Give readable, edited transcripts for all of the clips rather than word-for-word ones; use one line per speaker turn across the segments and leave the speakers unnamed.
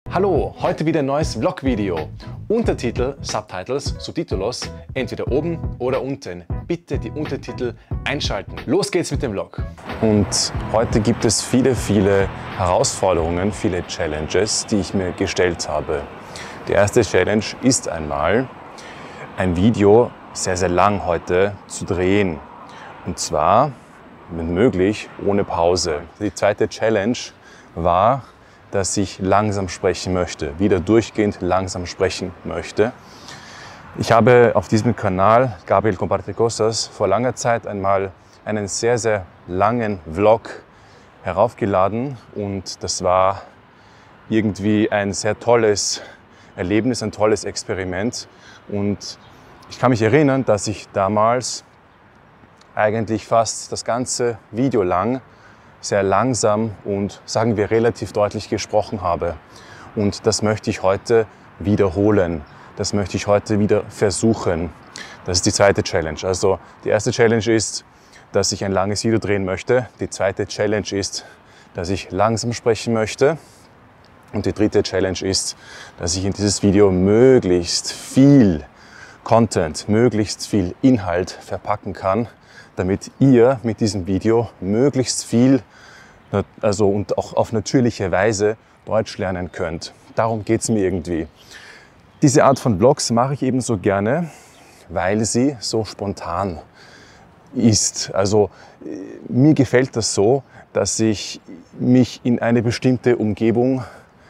Hallo, heute wieder ein neues Vlog-Video. Untertitel, Subtitles, Subtitulos, entweder oben oder unten. Bitte die Untertitel einschalten. Los geht's mit dem Vlog. Und heute gibt es viele Herausforderungen, viele Challenges, die ich mir gestellt habe. Die erste Challenge ist einmal, ein Video sehr lang heute zu drehen. Und zwar, wenn möglich, ohne Pause. Die zweite Challenge war, dass ich langsam sprechen möchte, wieder durchgehend langsam sprechen möchte. Ich habe auf diesem Kanal, Gabriel Comparte Cosas, vor langer Zeit einmal einen sehr langen Vlog heraufgeladen und das war irgendwie ein sehr tolles Erlebnis, ein tolles Experiment. Und ich kann mich erinnern, dass ich damals eigentlich fast das ganze Video lang sehr langsam und, sagen wir, relativ deutlich gesprochen habe. Und das möchte ich heute wiederholen. Das möchte ich heute wieder versuchen. Das ist die zweite Challenge. Also die erste Challenge ist, dass ich ein langes Video drehen möchte. Die zweite Challenge ist, dass ich langsam sprechen möchte. Und die dritte Challenge ist, dass ich in dieses Video möglichst viel Content, möglichst viel Inhalt verpacken kann, damit ihr mit diesem Video möglichst viel, und auch auf natürliche Weise Deutsch lernen könnt. Darum geht es mir irgendwie. Diese Art von Vlogs mache ich ebenso gerne, weil sie so spontan ist. Also mir gefällt das so, dass ich mich in eine bestimmte Umgebung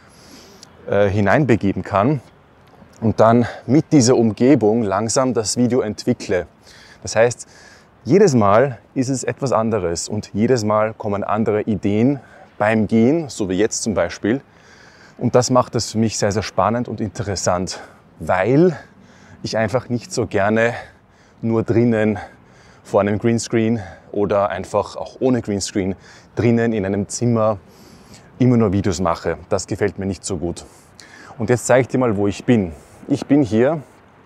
hineinbegeben kann und dann mit dieser Umgebung langsam das Video entwickle. Das heißt, jedes Mal ist es etwas anderes und jedes Mal kommen andere Ideen beim Gehen, so wie jetzt zum Beispiel. Und das macht es für mich sehr spannend und interessant, weil ich einfach nicht so gerne nur drinnen vor einem Greenscreen oder einfach auch ohne Greenscreen drinnen in einem Zimmer immer nur Videos mache. Das gefällt mir nicht so gut. Und jetzt zeige ich dir mal, wo ich bin. Ich bin hier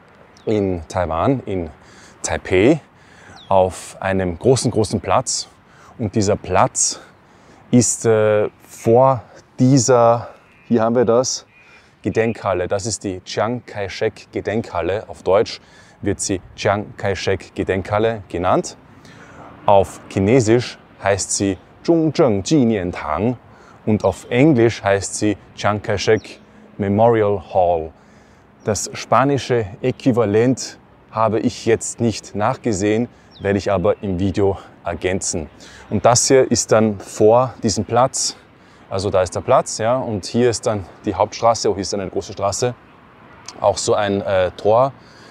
in Taiwan, in Taipei, auf einem großen Platz. Und dieser Platz ist vor dieser, hier haben wir das, Gedenkhalle. Das ist die Chiang Kai-shek Gedenkhalle. Auf Deutsch wird sie Chiang Kai-shek Gedenkhalle genannt. Auf Chinesisch heißt sie Zhongzheng Jiniantang und auf Englisch heißt sie Chiang Kai-shek Memorial Hall. Das spanische Äquivalent habe ich jetzt nicht nachgesehen, werde ich aber im Video ergänzen. Und das hier ist dann vor diesem Platz, also da ist der Platz, ja, und hier ist dann die Hauptstraße, hier ist dann eine große Straße, auch so ein Tor.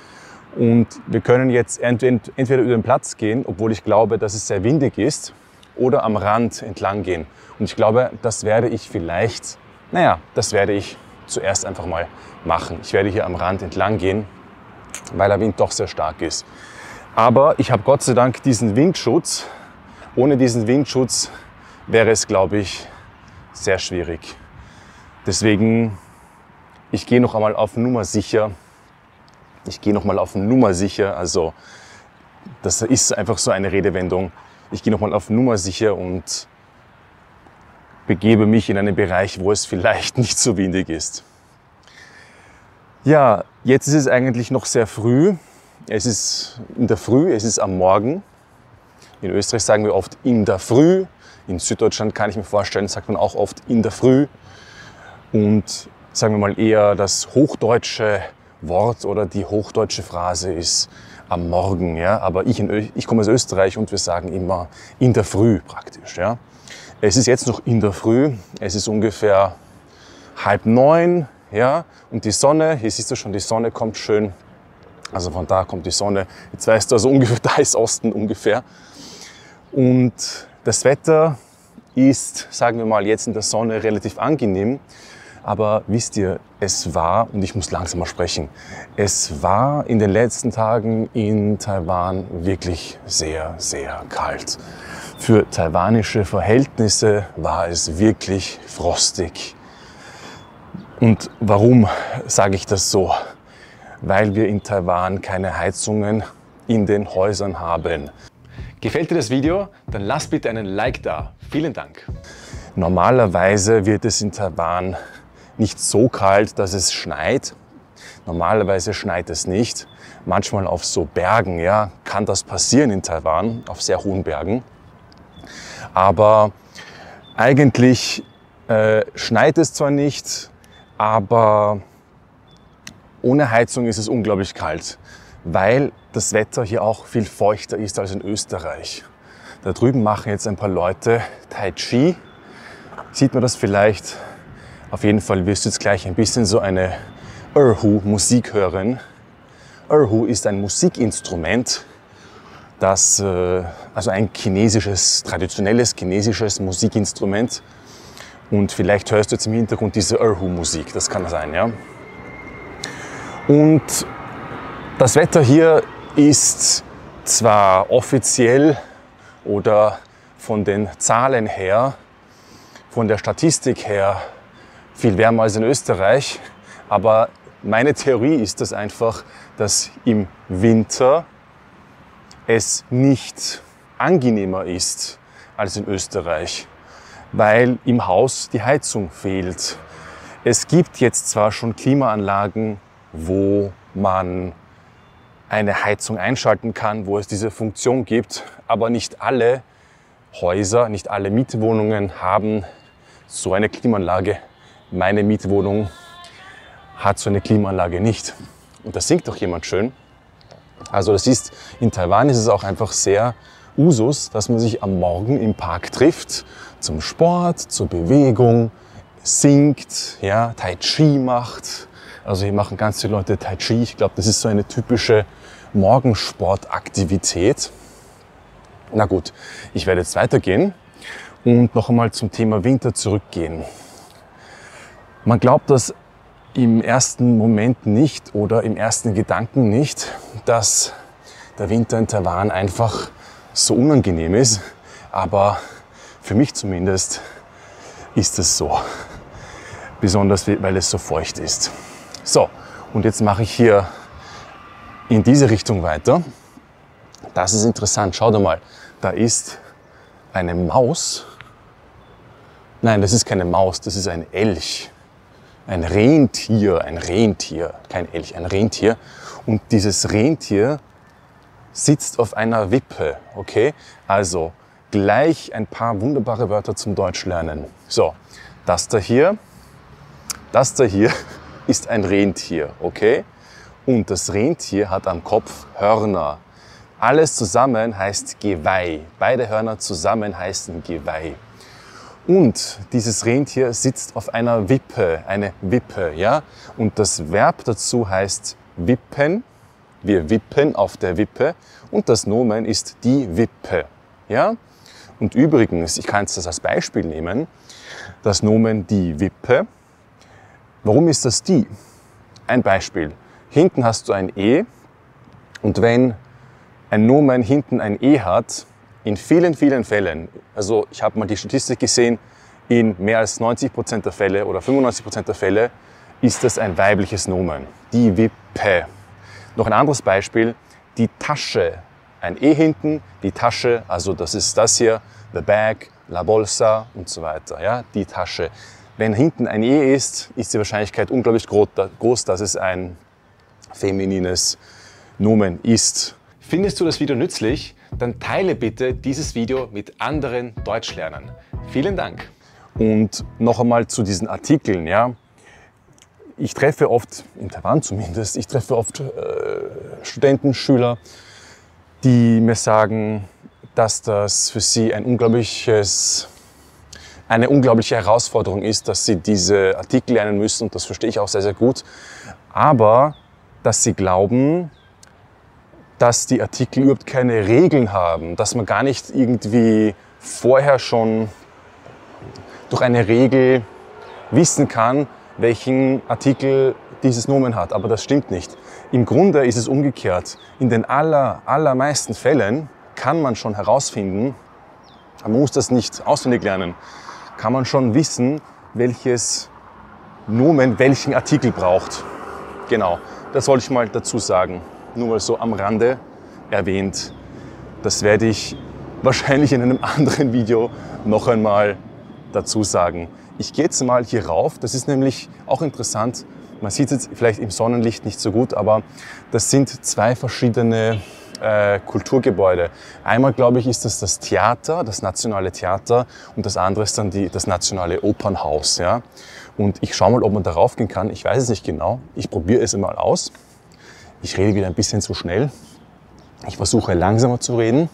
Und wir können jetzt entweder über den Platz gehen, obwohl ich glaube, dass es sehr windig ist, oder am Rand entlang gehen. Und ich glaube, das werde ich vielleicht, das werde ich zuerst einfach mal machen. Ich werde hier am Rand entlang gehen, weil der Wind doch sehr stark ist. Aber ich habe Gott sei Dank diesen Windschutz. Ohne diesen Windschutz wäre es, glaube ich, sehr schwierig. Deswegen, ich gehe noch einmal auf Nummer sicher. Also das ist einfach so eine Redewendung. Ich gehe noch mal auf Nummer sicher und begebe mich in einen Bereich, wo es vielleicht nicht so windig ist. Ja, jetzt ist es eigentlich noch sehr früh. Es ist in der Früh, es ist am Morgen. In Österreich sagen wir oft in der Früh. In Süddeutschland kann ich mir vorstellen, sagt man auch oft in der Früh. Und sagen wir mal eher das hochdeutsche Wort oder die hochdeutsche Phrase ist am Morgen. Ja? Aber ich komme aus Österreich und wir sagen immer in der Früh praktisch. Ja? Es ist jetzt noch in der Früh. Es ist ungefähr 8:30. Ja? Und die Sonne, hier siehst du schon, die Sonne kommt schön. Also von da kommt die Sonne. Jetzt weißt du, also ungefähr, da ist Osten ungefähr. Und das Wetter ist, sagen wir mal, jetzt in der Sonne relativ angenehm. Aber wisst ihr, es war, und ich muss langsamer sprechen, es war in den letzten Tagen in Taiwan wirklich sehr kalt. Für taiwanische Verhältnisse war es wirklich frostig. Und warum sage ich das so? Weil wir in Taiwan keine Heizungen in den Häusern haben. Gefällt dir das Video? Dann lass bitte einen Like da. Vielen Dank. Normalerweise wird es in Taiwan nicht so kalt, dass es schneit. Normalerweise schneit es nicht. Manchmal auf so Bergen, ja, kann das passieren in Taiwan, auf sehr hohen Bergen. Aber eigentlich schneit es zwar nicht, aber ohne Heizung ist es unglaublich kalt, weil das Wetter hier auch viel feuchter ist als in Österreich. Da drüben machen jetzt ein paar Leute Tai Chi. Sieht man das vielleicht? Auf jeden Fall wirst du jetzt gleich ein bisschen so eine Erhu-Musik hören. Erhu ist ein Musikinstrument, das, also ein traditionelles chinesisches Musikinstrument. Und vielleicht hörst du jetzt im Hintergrund diese Erhu-Musik, das kann sein, ja. Und das Wetter hier ist zwar offiziell oder von den Zahlen her, von der Statistik her viel wärmer als in Österreich, aber meine Theorie ist das einfach, dass im Winter es nicht angenehmer ist als in Österreich, weil im Haus die Heizung fehlt. Es gibt jetzt zwar schon Klimaanlagen, wo man eine Heizung einschalten kann, wo es diese Funktion gibt, aber nicht alle Häuser, nicht alle Mietwohnungen haben so eine Klimaanlage. Meine Mietwohnung hat so eine Klimaanlage nicht. Und da singt doch jemand schön. Also das ist, in Taiwan ist es auch einfach sehr Usus, dass man sich am Morgen im Park trifft, zum Sport, zur Bewegung, singt, ja, Tai Chi macht. Also hier machen ganz viele Leute Tai Chi. Ich glaube, das ist so eine typische Morgensportaktivität. Na gut, ich werde jetzt weitergehen und noch einmal zum Thema Winter zurückgehen. Man glaubt das im ersten Moment nicht oder im ersten Gedanken nicht, dass der Winter in Taiwan einfach so unangenehm ist. Aber für mich zumindest ist es so. Besonders weil es so feucht ist. So, und jetzt mache ich hier in diese Richtung weiter. Das ist interessant. Schau dir mal, da ist eine Maus. Nein, das ist keine Maus, das ist ein Elch. Ein Rentier, kein Elch, ein Rentier. Und dieses Rentier sitzt auf einer Wippe, okay? Also gleich ein paar wunderbare Wörter zum Deutsch lernen. So, das da hier ist ein Rentier, okay? Und das Rentier hat am Kopf Hörner. Alles zusammen heißt Geweih. Beide Hörner zusammen heißen Geweih. Und dieses Rentier sitzt auf einer Wippe, eine Wippe, ja? Und das Verb dazu heißt wippen. Wir wippen auf der Wippe. Und das Nomen ist die Wippe, ja? Und übrigens, ich kann das als Beispiel nehmen, das Nomen die Wippe. Warum ist das die? Ein Beispiel. Hinten hast du ein E. Und wenn ein Nomen hinten ein E hat, in vielen, vielen Fällen, also ich habe mal die Statistik gesehen, in mehr als 90% der Fälle oder 95% der Fälle ist das ein weibliches Nomen. Die Wippe. Noch ein anderes Beispiel, die Tasche. Ein E hinten, die Tasche, also das ist das hier, the bag, la bolsa und so weiter. Ja, die Tasche. Wenn hinten ein E ist die Wahrscheinlichkeit unglaublich groß, dass es ein feminines Nomen ist. Findest du das Video nützlich? Dann teile bitte dieses Video mit anderen Deutschlernern. Vielen Dank. Und noch einmal zu diesen Artikeln. Ja. Ich treffe oft, in Taiwan zumindest, Studenten, Schüler, die mir sagen, dass das für sie eine unglaubliche Herausforderung ist, dass sie diese Artikel lernen müssen. Und das verstehe ich auch sehr, sehr gut. Aber dass sie glauben, dass die Artikel überhaupt keine Regeln haben, dass man gar nicht irgendwie vorher schon durch eine Regel wissen kann, welchen Artikel dieses Nomen hat. Aber das stimmt nicht. Im Grunde ist es umgekehrt. In den allermeisten Fällen kann man schon herausfinden, man muss das nicht auswendig lernen, kann man schon wissen, welches Nomen welchen Artikel braucht. Genau, das wollte ich mal dazu sagen. Nur mal so am Rande erwähnt. Das werde ich wahrscheinlich in einem anderen Video noch einmal dazu sagen. Ich gehe jetzt mal hier rauf, das ist nämlich auch interessant. Man sieht es jetzt vielleicht im Sonnenlicht nicht so gut, aber das sind zwei verschiedene Kulturgebäude. Einmal, glaube ich, ist das Theater, das Nationale Theater, und das andere ist dann das Nationale Opernhaus. Ja? Und ich schaue mal, ob man da raufgehen kann. Ich weiß es nicht genau. Ich probiere es mal aus. Ich rede wieder ein bisschen zu schnell. Ich versuche langsamer zu reden.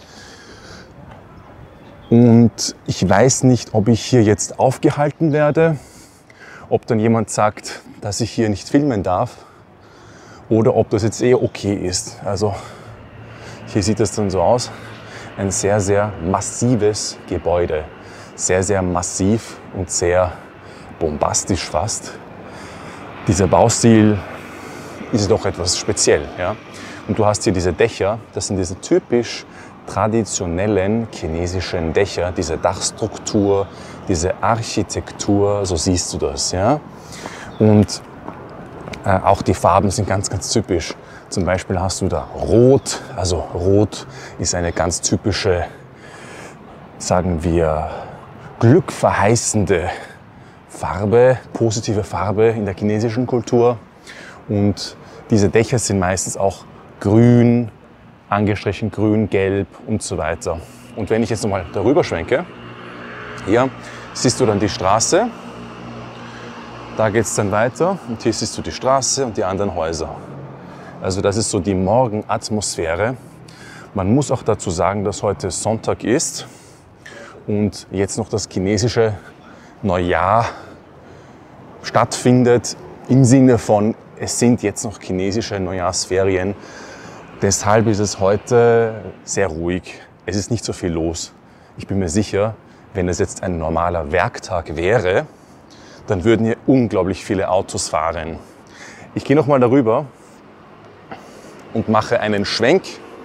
Und ich weiß nicht, ob ich hier jetzt aufgehalten werde, ob dann jemand sagt, dass ich hier nicht filmen darf oder ob das jetzt eher okay ist. Also hier sieht es dann so aus. Ein sehr, sehr massives Gebäude. Sehr, sehr massiv und sehr bombastisch fast. Dieser Baustil ist doch etwas speziell. Ja? Und du hast hier diese Dächer, das sind diese typisch traditionellen chinesischen Dächer, diese Dachstruktur, diese Architektur, so siehst du das. Ja? Und auch die Farben sind ganz, ganz typisch. Zum Beispiel hast du da Rot, also Rot ist eine ganz typische, sagen wir, glückverheißende Farbe, positive Farbe in der chinesischen Kultur. Und diese Dächer sind meistens auch grün, angestrichen grün, gelb und so weiter. Und wenn ich jetzt nochmal darüber schwenke, hier siehst du dann die Straße, da geht es dann weiter und hier siehst du die Straße und die anderen Häuser. Also das ist so die Morgenatmosphäre. Man muss auch dazu sagen, dass heute Sonntag ist und jetzt noch das chinesische Neujahr stattfindet im Sinne von, es sind jetzt noch chinesische Neujahrsferien. Deshalb ist es heute sehr ruhig. Es ist nicht so viel los. Ich bin mir sicher, wenn es jetzt ein normaler Werktag wäre, dann würden hier unglaublich viele Autos fahren. Ich gehe noch mal darüber und mache einen Schwenk.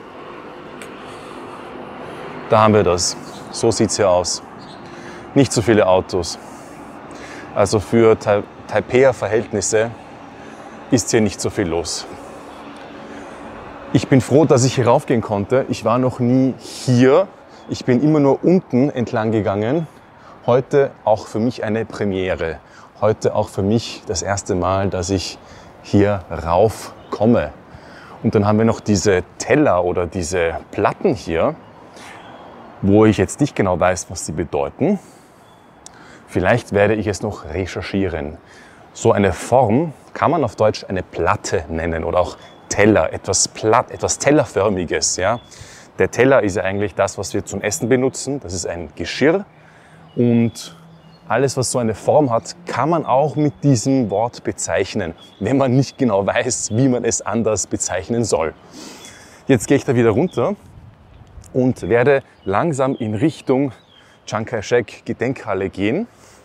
Da haben wir das. So sieht es hier aus. Nicht so viele Autos. Also für Taipeher Verhältnisse ist hier nicht so viel los. Ich bin froh, dass ich hier raufgehen konnte. Ich war noch nie hier. Ich bin immer nur unten entlang gegangen. Heute auch für mich eine Premiere. Heute auch für mich das erste Mal, dass ich hier rauf komme. Und dann haben wir noch diese Teller oder diese Platten hier, wo ich jetzt nicht genau weiß, was sie bedeuten. Vielleicht werde ich es noch recherchieren. So eine Form kann man auf Deutsch eine Platte nennen oder auch Teller, etwas platt, etwas tellerförmiges. Ja? Der Teller ist ja eigentlich das, was wir zum Essen benutzen. Das ist ein Geschirr und alles, was so eine Form hat, kann man auch mit diesem Wort bezeichnen, wenn man nicht genau weiß, wie man es anders bezeichnen soll. Jetzt gehe ich da wieder runter und werde langsam in Richtung Chiang Kai-shek Gedenkhalle gehen.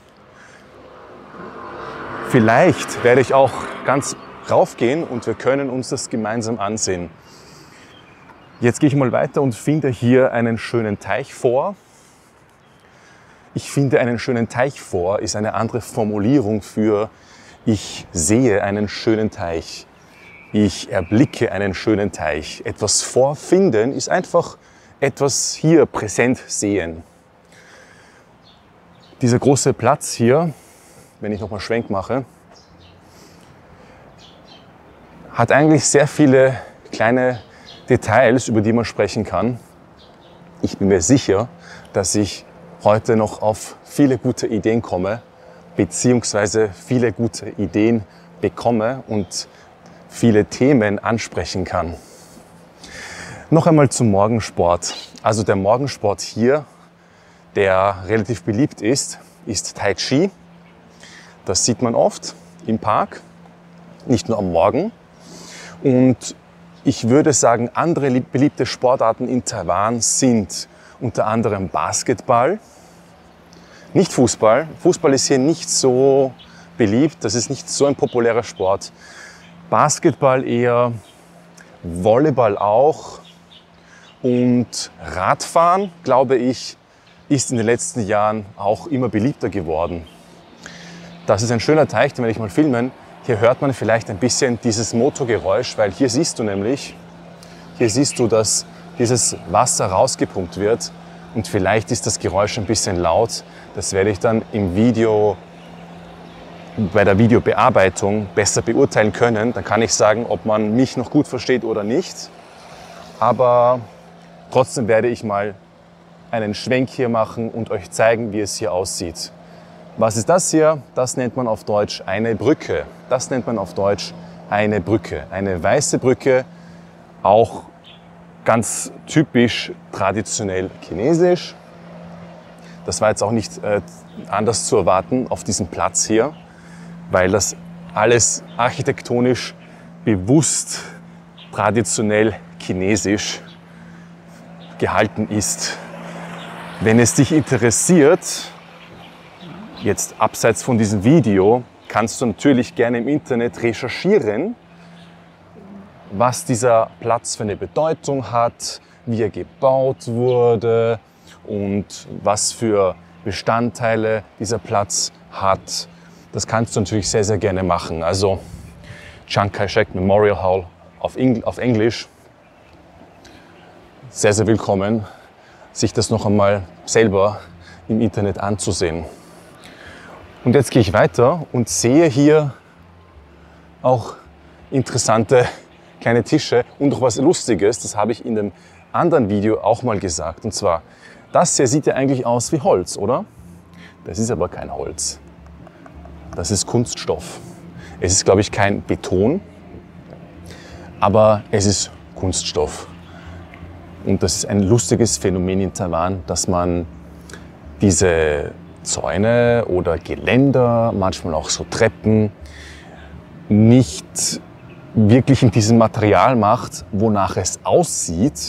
Vielleicht werde ich auch ganz raufgehen und wir können uns das gemeinsam ansehen. Jetzt gehe ich mal weiter und finde hier einen schönen Teich vor. Ich finde einen schönen Teich vor ist eine andere Formulierung für ich sehe einen schönen Teich. Ich erblicke einen schönen Teich. Etwas vorfinden ist einfach etwas hier präsent sehen. Dieser große Platz hier, wenn ich nochmal Schwenk mache, hat eigentlich sehr viele kleine Details, über die man sprechen kann. Ich bin mir sicher, dass ich heute noch auf viele gute Ideen komme, beziehungsweise viele gute Ideen bekomme und viele Themen ansprechen kann. Noch einmal zum Morgensport. Also der Morgensport hier, der relativ beliebt ist Tai Chi. Das sieht man oft im Park, nicht nur am Morgen. Und ich würde sagen, andere beliebte Sportarten in Taiwan sind unter anderem Basketball, nicht Fußball. Fußball ist hier nicht so beliebt, das ist nicht so ein populärer Sport. Basketball eher, Volleyball auch und Radfahren, glaube ich, ist in den letzten Jahren auch immer beliebter geworden. Das ist ein schöner Teich, den werde ich mal filmen. Hier hört man vielleicht ein bisschen dieses Motorgeräusch, weil hier siehst du, dass dieses Wasser rausgepumpt wird und vielleicht ist das Geräusch ein bisschen laut. Das werde ich dann im Video, bei der Videobearbeitung besser beurteilen können. Dann kann ich sagen, ob man mich noch gut versteht oder nicht. Aber trotzdem werde ich mal einen Schwenk hier machen und euch zeigen, wie es hier aussieht. Was ist das hier? Das nennt man auf Deutsch eine Brücke. Das nennt man auf Deutsch eine Brücke. Eine weiße Brücke, auch ganz typisch traditionell chinesisch. Das war jetzt auch nicht anders zu erwarten auf diesem Platz hier, weil das alles architektonisch bewusst traditionell chinesisch gehalten ist. Wenn es dich interessiert, jetzt abseits von diesem Video, kannst du natürlich gerne im Internet recherchieren, was dieser Platz für eine Bedeutung hat, wie er gebaut wurde und was für Bestandteile dieser Platz hat. Das kannst du natürlich sehr, sehr gerne machen. Also Chiang Kai-shek Memorial Hall auf Englisch. Sehr, sehr willkommen, sich das noch einmal selber im Internet anzusehen. Und jetzt gehe ich weiter und sehe hier auch interessante kleine Tische und noch was Lustiges. Das habe ich in dem anderen Video auch mal gesagt. Und zwar, das hier sieht ja eigentlich aus wie Holz, oder? Das ist aber kein Holz. Das ist Kunststoff. Es ist, glaube ich, kein Beton, aber es ist Kunststoff. Und das ist ein lustiges Phänomen in Taiwan, dass man diese Zäune oder Geländer, manchmal auch so Treppen, nicht wirklich in diesem Material macht, wonach es aussieht,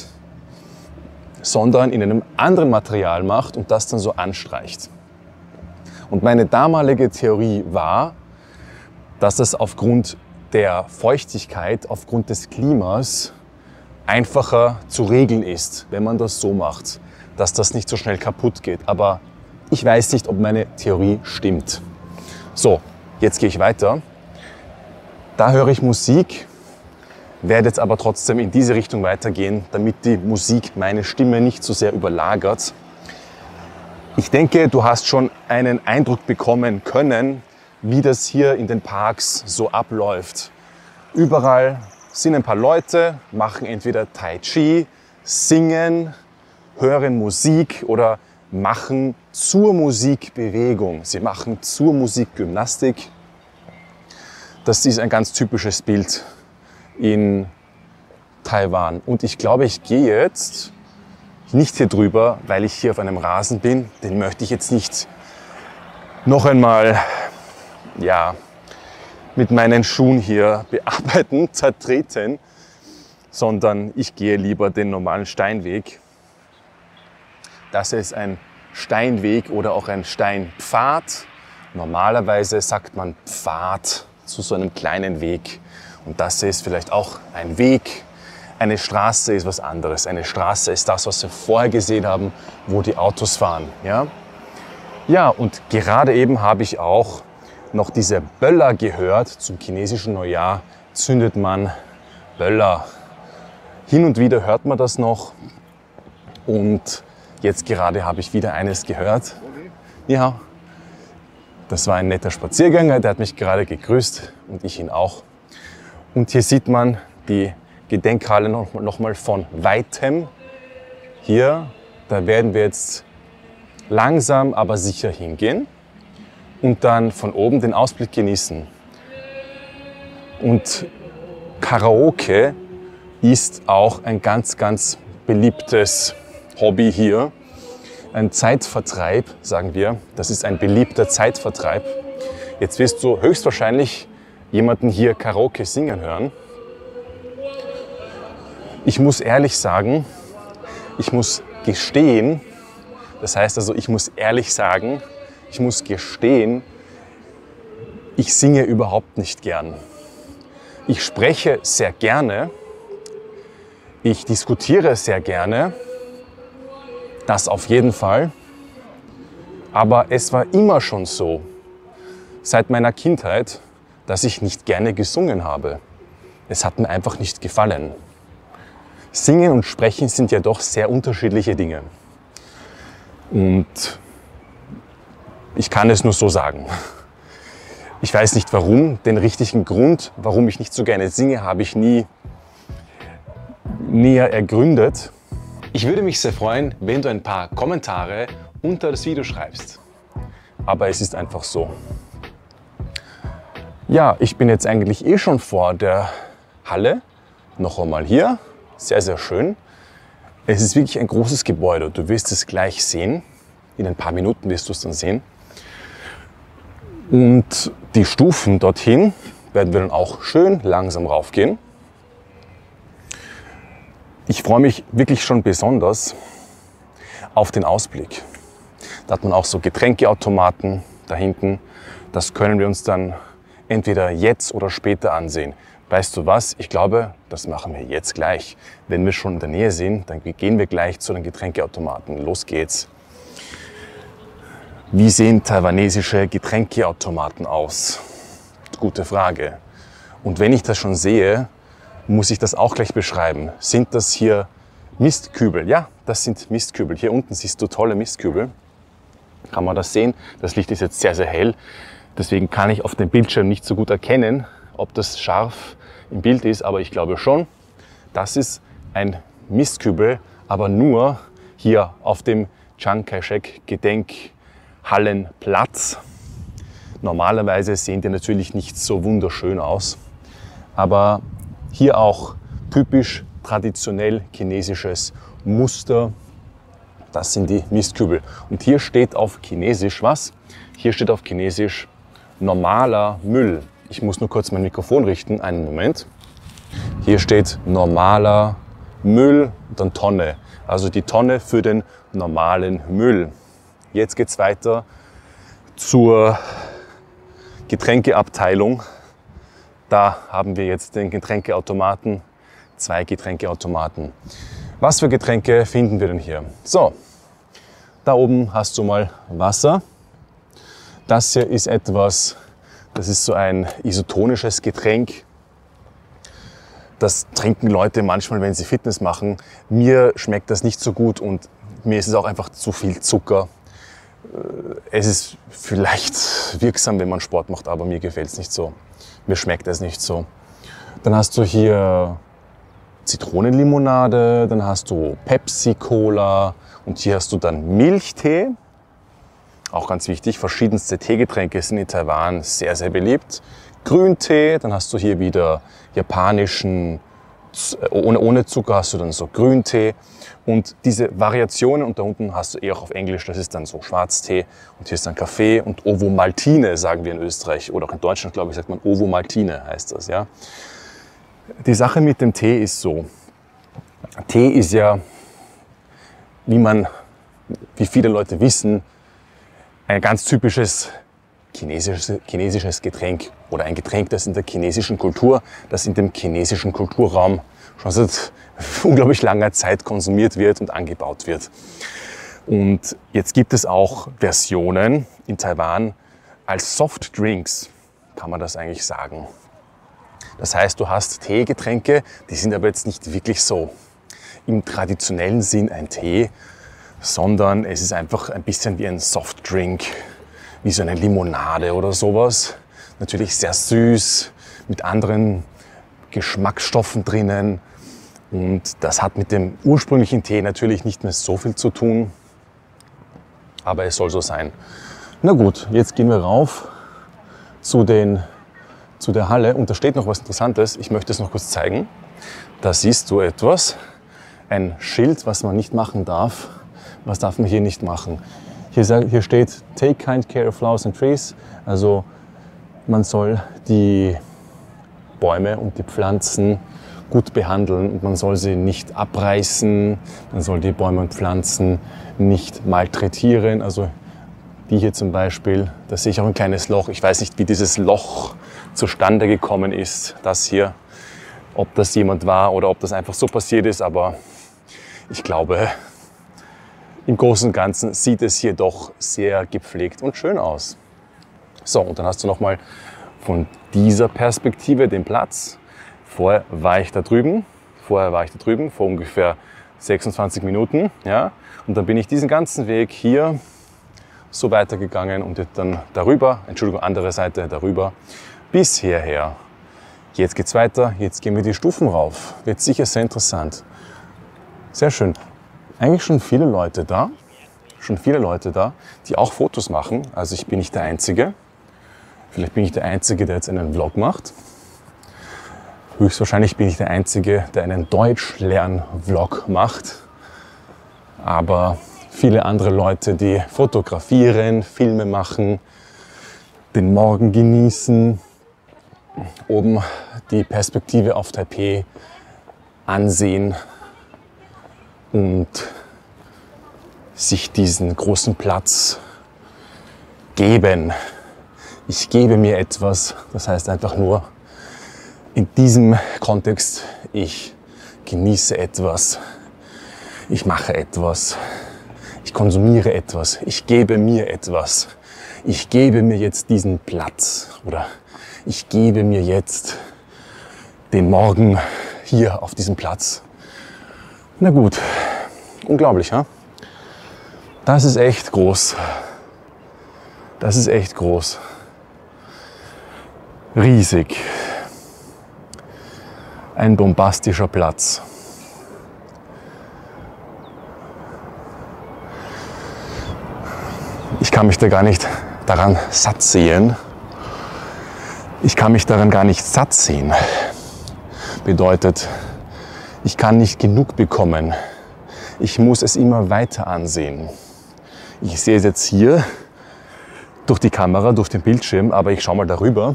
sondern in einem anderen Material macht und das dann so anstreicht. Und meine damalige Theorie war, dass es aufgrund der Feuchtigkeit, aufgrund des Klimas einfacher zu regeln ist, wenn man das so macht, dass das nicht so schnell kaputt geht. Aber ich weiß nicht, ob meine Theorie stimmt. So, jetzt gehe ich weiter. Da höre ich Musik, werde jetzt aber trotzdem in diese Richtung weitergehen, damit die Musik meine Stimme nicht so sehr überlagert. Ich denke, du hast schon einen Eindruck bekommen können, wie das hier in den Parks so abläuft. Überall sind ein paar Leute, machen entweder Tai Chi, singen, hören Musik oder machen zur Musik Bewegung. Sie machen zur Musik Gymnastik. Das ist ein ganz typisches Bild in Taiwan. Und ich glaube, ich gehe jetzt nicht hier drüber, weil ich hier auf einem Rasen bin. Den möchte ich jetzt nicht noch einmal, ja, mit meinen Schuhen hier bearbeiten, zertreten, sondern ich gehe lieber den normalen Steinweg. Das ist ein Steinweg oder auch ein Steinpfad. Normalerweise sagt man Pfad zu so einem kleinen Weg. Und das ist vielleicht auch ein Weg. Eine Straße ist was anderes. Eine Straße ist das, was wir vorher gesehen haben, wo die Autos fahren. Ja, ja, und gerade eben habe ich auch noch diese Böller gehört. Zum chinesischen Neujahr zündet man Böller. Hin und wieder hört man das noch. Und jetzt gerade habe ich wieder eines gehört. Ja, das war ein netter Spaziergänger, der hat mich gerade gegrüßt und ich ihn auch. Und hier sieht man die Gedenkhalle noch mal von weitem. Hier, da werden wir jetzt langsam, aber sicher hingehen und dann von oben den Ausblick genießen. Und Karaoke ist auch ein ganz, ganz beliebtes Hobby hier. Ein Zeitvertreib, sagen wir. Das ist ein beliebter Zeitvertreib. Jetzt wirst du höchstwahrscheinlich jemanden hier Karaoke singen hören. Ich muss ehrlich sagen, ich muss gestehen, das heißt also, ich muss ehrlich sagen, ich muss gestehen, ich singe überhaupt nicht gern. Ich spreche sehr gerne, ich diskutiere sehr gerne, das auf jeden Fall, aber es war immer schon so, seit meiner Kindheit, dass ich nicht gerne gesungen habe. Es hat mir einfach nicht gefallen. Singen und Sprechen sind ja doch sehr unterschiedliche Dinge. Und ich kann es nur so sagen. Ich weiß nicht warum, den richtigen Grund, warum ich nicht so gerne singe, habe ich nie näher ergründet. Ich würde mich sehr freuen, wenn du ein paar Kommentare unter das Video schreibst. Aber es ist einfach so. Ja, ich bin jetzt eigentlich eh schon vor der Halle. Noch einmal hier. Sehr, sehr schön. Es ist wirklich ein großes Gebäude. Du wirst es gleich sehen. In ein paar Minuten wirst du es dann sehen. Und die Stufen dorthin werden wir dann auch schön langsam raufgehen. Ich freue mich wirklich schon besonders auf den Ausblick. Da hat man auch so Getränkeautomaten da hinten. Das können wir uns dann entweder jetzt oder später ansehen. Weißt du was? Ich glaube, das machen wir jetzt gleich. Wenn wir schon in der Nähe sind, dann gehen wir gleich zu den Getränkeautomaten. Los geht's. Wie sehen taiwanesische Getränkeautomaten aus? Gute Frage. Und wenn ich das schon sehe, muss ich das auch gleich beschreiben. Sind das hier Mistkübel? Ja, das sind Mistkübel. Hier unten siehst du tolle Mistkübel. Kann man das sehen? Das Licht ist jetzt sehr, sehr hell. Deswegen kann ich auf dem Bildschirm nicht so gut erkennen, ob das scharf im Bild ist. Aber ich glaube schon, das ist ein Mistkübel, aber nur hier auf dem Chiang Kai-shek Gedenkhallenplatz. Normalerweise sehen die natürlich nicht so wunderschön aus, aber hier auch typisch traditionell chinesisches Muster. Das sind die Mistkübel. Und hier steht auf Chinesisch was? Hier steht auf Chinesisch normaler Müll. Ich muss nur kurz mein Mikrofon richten, einen Moment. Hier steht normaler Müll und dann Tonne. Also die Tonne für den normalen Müll. Jetzt geht es weiter zur Getränkeabteilung. Da haben wir jetzt den Getränkeautomaten, 2 Getränkeautomaten. Was für Getränke finden wir denn hier? So, da oben hast du mal Wasser. Das hier ist etwas, das ist so ein isotonisches Getränk. Das trinken Leute manchmal, wenn sie Fitness machen. Mir schmeckt das nicht so gut und mir ist es auch einfach zu viel Zucker. Es ist vielleicht wirksam, wenn man Sport macht, aber mir gefällt es nicht so. Mir schmeckt es nicht so. Dann hast du hier Zitronenlimonade, dann hast du Pepsi-Cola und hier hast du dann Milchtee. Auch ganz wichtig, verschiedenste Teegetränke sind in Taiwan sehr, sehr beliebt. Grüntee, dann hast du hier wieder japanischen, ohne Zucker hast du dann so Grüntee. Und diese Variationen, und da unten hast du eher auch auf Englisch, das ist dann so Schwarztee und hier ist dann Kaffee und Ovomaltine, sagen wir in Österreich. Oder auch in Deutschland, glaube ich, sagt man Ovomaltine, heißt das. Ja. Die Sache mit dem Tee ist so, Tee ist ja, wie viele Leute wissen, ein ganz typisches chinesisches Getränk oder ein Getränk, das in der chinesischen Kultur, das in dem chinesischen Kulturraum schon seit unglaublich langer Zeit konsumiert wird und angebaut wird. Und jetzt gibt es auch Versionen in Taiwan als Softdrinks, kann man das eigentlich sagen. Das heißt, du hast Teegetränke, die sind aber jetzt nicht wirklich so im traditionellen Sinn ein Tee, sondern es ist einfach ein bisschen wie ein Softdrink, wie so eine Limonade oder sowas. Natürlich sehr süß, mit anderen Geschmacksstoffen drinnen. Und das hat mit dem ursprünglichen Tee natürlich nicht mehr so viel zu tun, aber es soll so sein. Na gut, jetzt gehen wir rauf zu der Halle und da steht noch was Interessantes. Ich möchte es noch kurz zeigen. Da siehst du etwas, ein Schild, was man nicht machen darf. Was darf man hier nicht machen? Hier steht, take kind care of flowers and trees. Also man soll die Bäume und die Pflanzen gut behandeln und man soll sie nicht abreißen. Man soll die Bäume und Pflanzen nicht malträtieren. Also die hier zum Beispiel, da sehe ich auch ein kleines Loch. Ich weiß nicht, wie dieses Loch zustande gekommen ist. Das hier, ob das jemand war oder ob das einfach so passiert ist. Aber ich glaube, im Großen und Ganzen sieht es hier doch sehr gepflegt und schön aus. So, und dann hast du nochmal von dieser Perspektive den Platz. Vorher war ich da drüben, vor ungefähr 26 Minuten. Ja? Und dann bin ich diesen ganzen Weg hier so weitergegangen und dann darüber, Entschuldigung, andere Seite darüber, bis hierher. Jetzt geht's weiter, jetzt gehen wir die Stufen rauf. Wird sicher sehr interessant. Sehr schön. Eigentlich schon viele Leute da, die auch Fotos machen. Also ich bin nicht der Einzige. Vielleicht bin ich der Einzige, der jetzt einen Vlog macht. Höchstwahrscheinlich bin ich der Einzige, der einen Deutschlern-Vlog macht. Aber viele andere Leute, die fotografieren, Filme machen, den Morgen genießen, oben die Perspektive auf Taipei ansehen und sich diesen großen Platz geben. Ich gebe mir etwas, das heißt einfach nur, in diesem Kontext, ich genieße etwas, ich mache etwas, ich konsumiere etwas, ich gebe mir etwas, ich gebe mir jetzt diesen Platz oder ich gebe mir jetzt den Morgen hier auf diesem Platz. Na gut, unglaublich, ha? Das ist echt groß. Das ist echt groß. Riesig. Ein bombastischer Platz. Ich kann mich da gar nicht daran satt sehen. Ich kann mich daran gar nicht satt sehen. Bedeutet, ich kann nicht genug bekommen. Ich muss es immer weiter ansehen. Ich sehe es jetzt hier durch die Kamera, durch den Bildschirm, aber ich schaue mal darüber.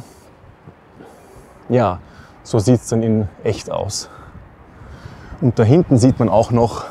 Ja, so sieht es dann in echt aus. Und da hinten sieht man auch noch,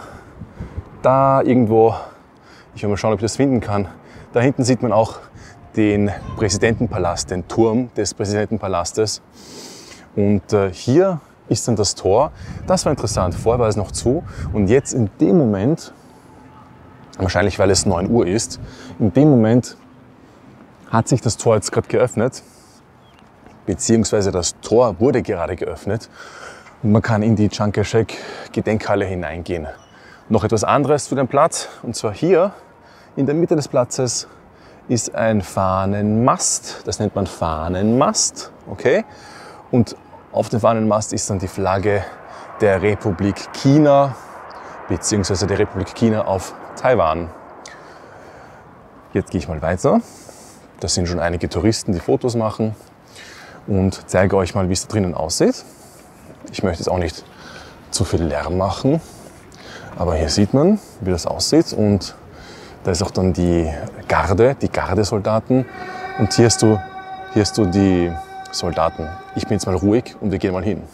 da irgendwo, ich will mal schauen, ob ich das finden kann, da hinten sieht man auch den Präsidentenpalast, den Turm des Präsidentenpalastes. Und hier ist dann das Tor. Das war interessant, vorher war es noch zu. Und jetzt in dem Moment, wahrscheinlich weil es 9 Uhr ist, in dem Moment hat sich das Tor jetzt gerade geöffnet, beziehungsweise das Tor wurde gerade geöffnet und man kann in die Chiang Kai-shek Gedenkhalle hineingehen. Noch etwas anderes zu dem Platz, und zwar hier in der Mitte des Platzes ist ein Fahnenmast, das nennt man Fahnenmast, okay? Und auf dem Fahnenmast ist dann die Flagge der Republik China, beziehungsweise der Republik China auf Taiwan. Jetzt gehe ich mal weiter. Das sind schon einige Touristen, die Fotos machen, und zeige euch mal, wie es da drinnen aussieht. Ich möchte jetzt auch nicht zu viel Lärm machen, aber hier sieht man, wie das aussieht, und da ist auch dann die Gardesoldaten, und hier hast du die Soldaten. Ich bin jetzt mal ruhig und wir gehen mal hin.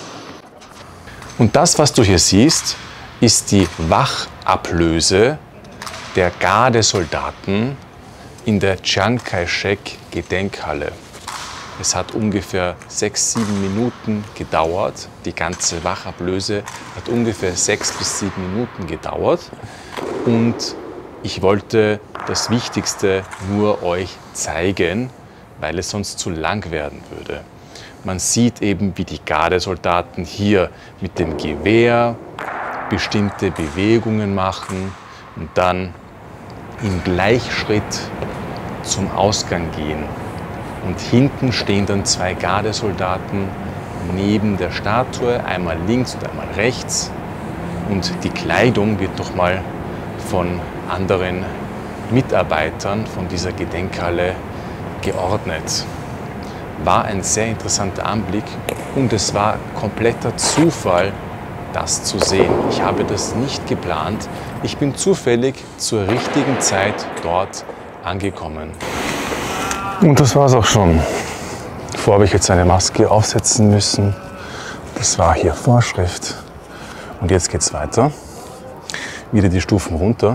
Und das, was du hier siehst, ist die Wachablöse der Gardesoldaten in der Chiang Kai-shek Gedenkhalle. Es hat ungefähr 6-7 Minuten gedauert. Die ganze Wachablöse hat ungefähr 6 bis 7 Minuten gedauert. Und ich wollte das Wichtigste nur euch zeigen, weil es sonst zu lang werden würde. Man sieht eben, wie die Gardesoldaten hier mit dem Gewehr bestimmte Bewegungen machen und dann im Gleichschritt zum Ausgang gehen. Und hinten stehen dann 2 Gardesoldaten neben der Statue, einmal links und einmal rechts. Und die Kleidung wird nochmal von anderen Mitarbeitern von dieser Gedenkhalle geordnet. War ein sehr interessanter Anblick und es war kompletter Zufall, das zu sehen. Ich habe das nicht geplant. Ich bin zufällig zur richtigen Zeit dort angekommen. Und das war es auch schon. Vorher habe ich jetzt eine Maske aufsetzen müssen. Das war hier Vorschrift. Und jetzt geht es weiter. Wieder die Stufen runter.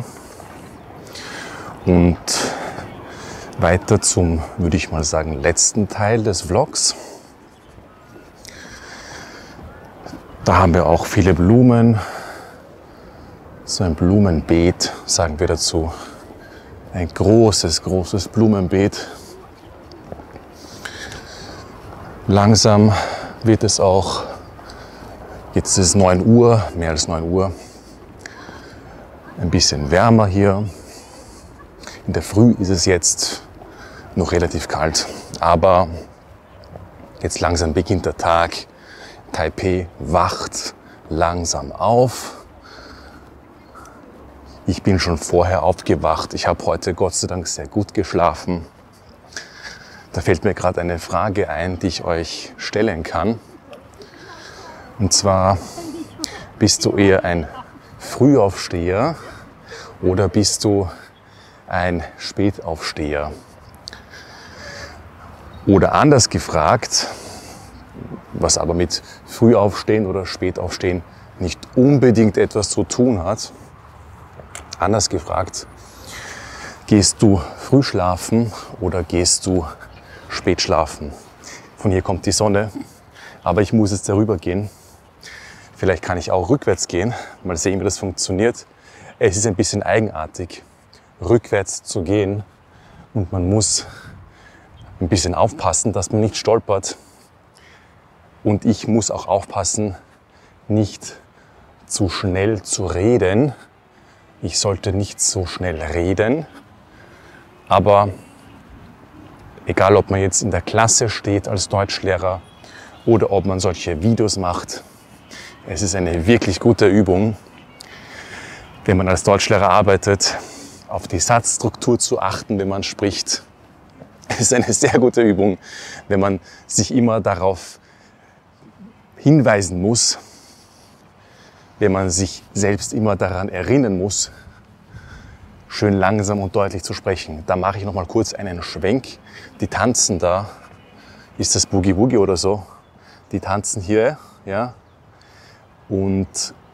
Und weiter zum, würde ich mal sagen, letzten Teil des Vlogs. Da haben wir auch viele Blumen. So ein Blumenbeet, sagen wir dazu. Ein großes, großes Blumenbeet. Langsam wird es auch, jetzt ist es 9 Uhr, mehr als 9 Uhr. Ein bisschen wärmer hier. In der Früh ist es jetzt noch relativ kalt, aber jetzt langsam beginnt der Tag. Taipei wacht langsam auf. Ich bin schon vorher aufgewacht. Ich habe heute Gott sei Dank sehr gut geschlafen. Da fällt mir gerade eine Frage ein, die ich euch stellen kann. Und zwar, bist du eher ein Frühaufsteher oder bist du ein Spätaufsteher? Oder anders gefragt, was aber mit Frühaufstehen oder Spätaufstehen nicht unbedingt etwas zu tun hat. Anders gefragt, gehst du früh schlafen oder gehst du spät schlafen? Von hier kommt die Sonne, aber ich muss jetzt darüber gehen. Vielleicht kann ich auch rückwärts gehen, mal sehen, wie das funktioniert. Es ist ein bisschen eigenartig, rückwärts zu gehen, und man muss ein bisschen aufpassen, dass man nicht stolpert. Und ich muss auch aufpassen, nicht zu schnell zu reden. Ich sollte nicht so schnell reden. Aber egal, ob man jetzt in der Klasse steht als Deutschlehrer oder ob man solche Videos macht, es ist eine wirklich gute Übung, wenn man als Deutschlehrer arbeitet, auf die Satzstruktur zu achten, wenn man spricht. Es ist eine sehr gute Übung, wenn man sich immer darauf hinweisen muss, wenn man sich selbst immer daran erinnern muss, schön langsam und deutlich zu sprechen. Da mache ich noch mal kurz einen Schwenk. Die tanzen da, ist das Boogie Woogie oder so? Die tanzen hier, ja. Und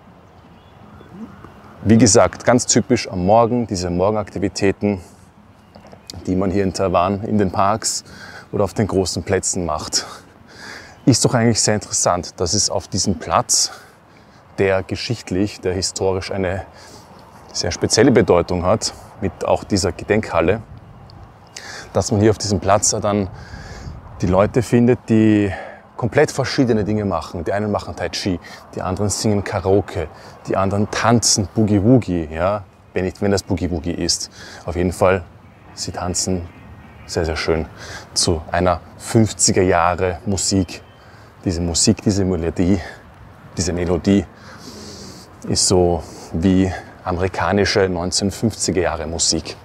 wie gesagt, ganz typisch am Morgen, diese Morgenaktivitäten, die man hier in Taiwan in den Parks oder auf den großen Plätzen macht. Ist doch eigentlich sehr interessant, dass es auf diesem Platz, der geschichtlich, der historisch eine sehr spezielle Bedeutung hat, mit auch dieser Gedenkhalle, dass man hier auf diesem Platz dann die Leute findet, die komplett verschiedene Dinge machen. Die einen machen Tai Chi, die anderen singen Karaoke, die anderen tanzen Boogie Woogie, ja, wenn das Boogie Woogie ist. Auf jeden Fall, sie tanzen sehr, sehr schön zu einer 50er Jahre Musik. Diese Melodie ist so wie amerikanische 1950er Jahre Musik.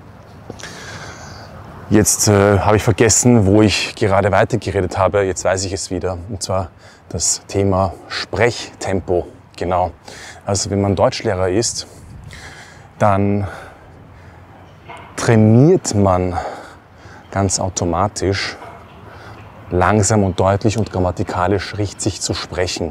Jetzt habe ich vergessen, wo ich gerade weitergeredet habe. Jetzt weiß ich es wieder. Und zwar das Thema Sprechtempo. Genau. Also wenn man Deutschlehrer ist, dann trainiert man ganz automatisch langsam und deutlich und grammatikalisch richtig zu sprechen.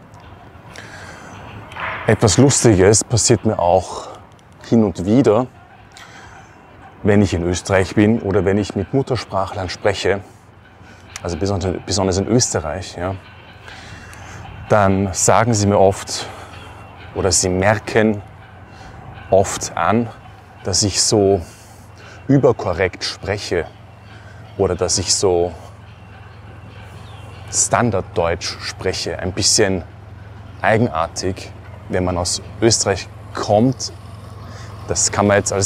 Etwas Lustiges passiert mir auch hin und wieder, wenn ich in Österreich bin oder wenn ich mit Muttersprachlern spreche, also besonders in Österreich, ja, dann sagen sie mir oft oder sie merken oft an, dass ich so überkorrekt spreche oder dass ich so Standarddeutsch spreche, ein bisschen eigenartig, wenn man aus Österreich kommt. Da kann man jetzt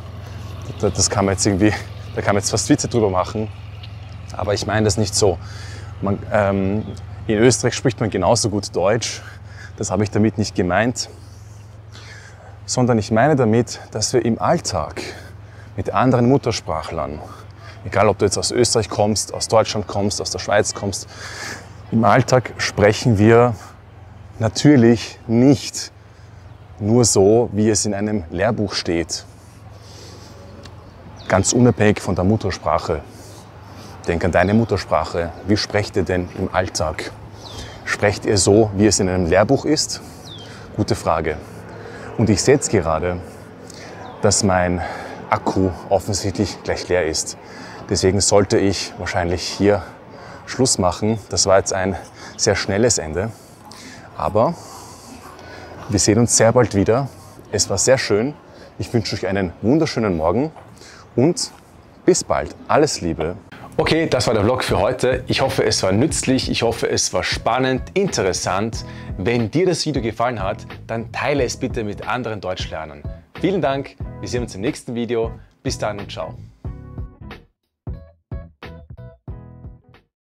fast Witze drüber machen, aber ich meine das nicht so. In Österreich spricht man genauso gut Deutsch, das habe ich damit nicht gemeint, sondern ich meine damit, dass wir im Alltag mit anderen Muttersprachlern, egal ob du jetzt aus Österreich kommst, aus Deutschland kommst, aus der Schweiz kommst, im Alltag sprechen wir natürlich nicht nur so, wie es in einem Lehrbuch steht. Ganz unabhängig von der Muttersprache. Denk an deine Muttersprache. Wie sprecht ihr denn im Alltag? Sprecht ihr so, wie es in einem Lehrbuch ist? Gute Frage. Und ich sehe jetzt gerade, dass mein Akku offensichtlich gleich leer ist. Deswegen sollte ich wahrscheinlich hier Schluss machen. Das war jetzt ein sehr schnelles Ende. Aber wir sehen uns sehr bald wieder. Es war sehr schön. Ich wünsche euch einen wunderschönen Morgen und bis bald. Alles Liebe. Okay, das war der Vlog für heute. Ich hoffe, es war nützlich, ich hoffe, es war spannend, interessant. Wenn dir das Video gefallen hat, dann teile es bitte mit anderen Deutschlernern. Vielen Dank, wir sehen uns im nächsten Video. Bis dann und ciao.